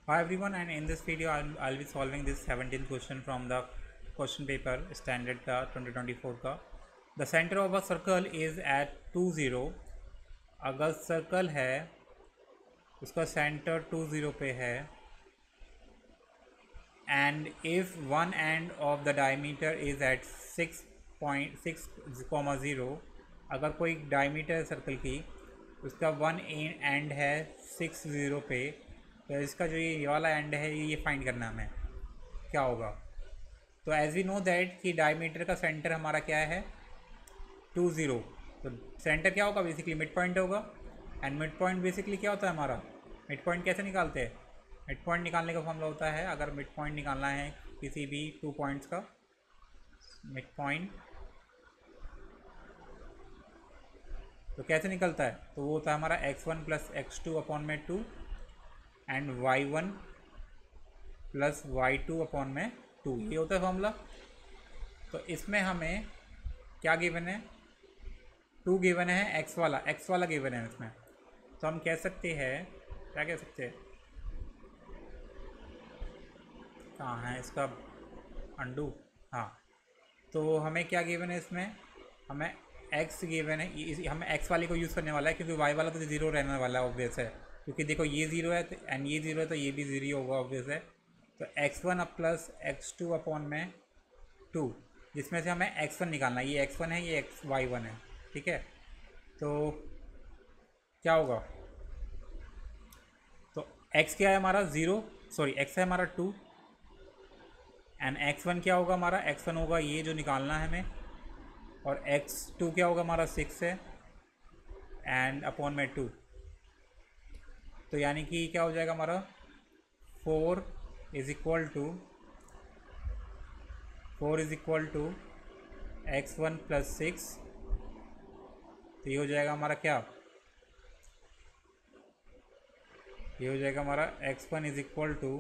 Hi everyone, and in this video I'll be solving this 17th question from the question paper standard का 2024 का. The center of a circle is at 2 0. अगर circle है उसका centre 2 0 पे है and if one end of the diameter is at 6.6,0, अगर कोई diameter है सर्कल की उसका वन एंड है 6 पे, तो इसका जो ये वाला एंड है ये फाइंड करना हमें क्या होगा. तो एज वी नो दैट कि डायमीटर का सेंटर हमारा क्या है 2 0. तो सेंटर क्या होगा, बेसिकली मिड पॉइंट होगा. एंड मिड पॉइंट बेसिकली क्या होता है हमारा, मिड पॉइंट कैसे निकालते हैं. मिड पॉइंट निकालने का फॉर्मूला होता है, अगर मिड पॉइंट निकालना है किसी भी 2 पॉइंट्स का, मिड पॉइंट तो कैसे निकलता है, तो वो होता है हमारा x1 प्लस x2 अपॉन में 2 and y1 plus y2 upon में 2. ये होता है फॉर्मूला. तो इसमें हमें क्या गिवन है, 2 गिवन है, x वाला गिवन है इसमें. तो हम कह सकते हैं, क्या कह सकते हैं, कहाँ है इसका अंडू, हाँ. तो हमें क्या गिवन है इसमें, हमें x गिवन है, हमें x वाले को यूज़ करने वाला है क्योंकि y वाला तो 0 रहने वाला है, ऑब्वियस है. क्योंकि देखो ये 0 है एंड ये 0 है तो ये भी 0 होगा, ऑब्वियस है. तो x1 प्लस x2 अपॉन में 2, जिसमें से हमें x1 निकालना है. ये x1 है, ये y1 है, ठीक है. तो क्या होगा, तो x क्या है हमारा 0, सॉरी x है हमारा 2 एंड x1 क्या होगा हमारा, x1 होगा ये जो निकालना है हमें, और x2 क्या होगा हमारा 6 है एंड अपॉन में 2. तो यानी कि क्या हो जाएगा हमारा 4 is equal to x1 plus 6. तो ये हो जाएगा हमारा क्या, ये हो जाएगा हमारा x1 is equal to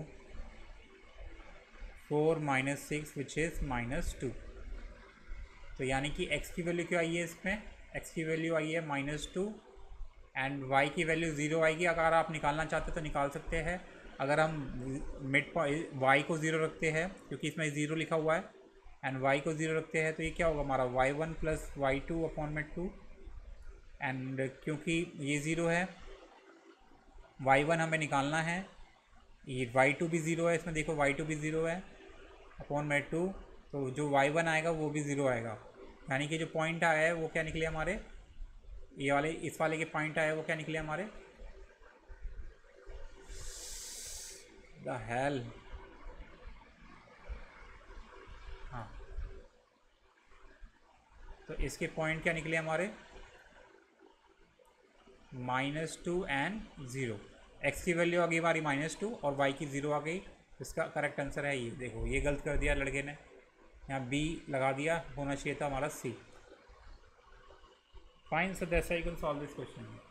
4 minus 6 which is -2. तो यानी कि x की वैल्यू क्या आई है इसमें, x की वैल्यू आई है -2 एंड y की वैल्यू 0 आएगी. अगर आप निकालना चाहते तो निकाल सकते हैं. अगर हम मिड y को 0 रखते हैं क्योंकि इसमें 0 लिखा हुआ है एंड y को 0 रखते हैं, तो ये क्या होगा हमारा y1 प्लस y2 अपॉन में 2 एंड क्योंकि ये 0 है, y1 हमें निकालना है, ये y2 भी 0 है, इसमें देखो y2 भी 0 है अपॉन में 2. तो जो y1 आएगा वो भी 0 आएगा. यानी कि जो पॉइंट आया है वो क्या निकले हमारे, ये वाले इस वाले के पॉइंट आए वो क्या निकले हमारे, द हेल, हाँ. तो इसके पॉइंट क्या निकले हमारे -2 एंड 0. x की वैल्यू आ गई हमारी -2 और y की 0 आ गई. इसका करेक्ट आंसर है ये. देखो ये गलत कर दिया लड़के ने, यहाँ B लगा दिया, होना चाहिए था हमारा C. Fine, so that's how you can solve this question.